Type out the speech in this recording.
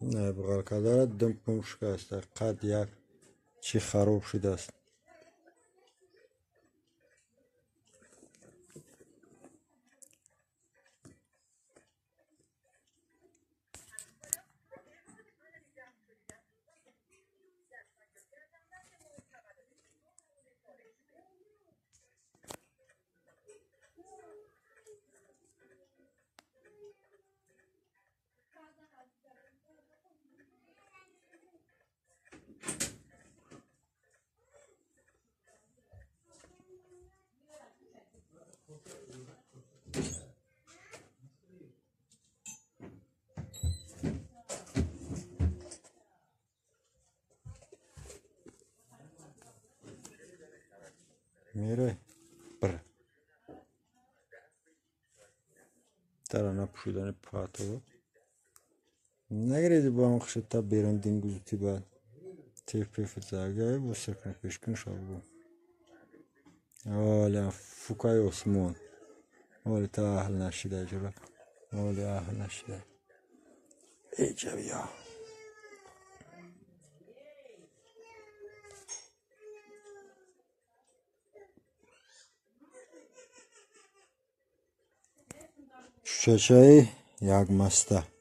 نه بغل کدارت دم پم شکسته قد یک چی خراب شده است. میره بر ترا نپوشیدن پاتو نگریدی با هم خشت تا بیرون دینگوزو تی بعد تیف پیف زاگه بو سرکن پیشکن شابو اولی فوکای عثمان اولی تا اهل نشیده جرا اولی اهل نشیده ایجا بیا چشای یک مسته